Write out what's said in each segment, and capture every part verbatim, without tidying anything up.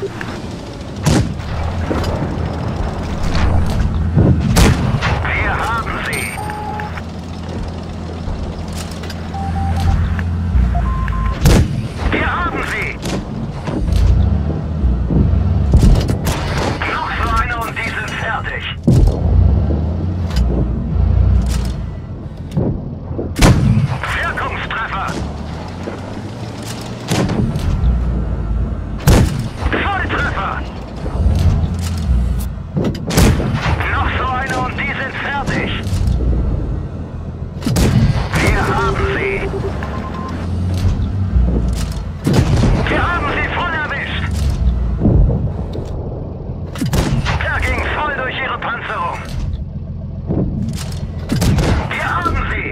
Wir haben sie. Wir haben sie. Noch so eine und die sind fertig. Wirkungstreffer. Volltreffer. Noch so eine und die sind fertig. Wir haben sie. Wir haben sie voll erwischt. Der ging voll durch ihre Panzerung. Wir haben sie.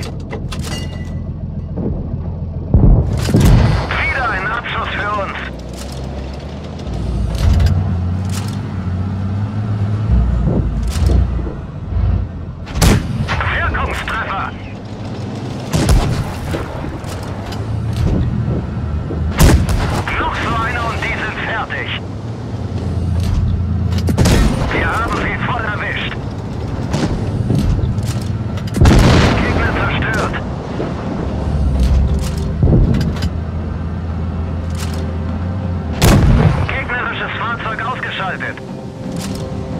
Wieder ein Abschuss für uns. Wirkungstreffer. Noch so eine und die sind fertig. Wir haben sie voll erwischt. Gegner zerstört. Gegnerisches Fahrzeug ausgeschaltet.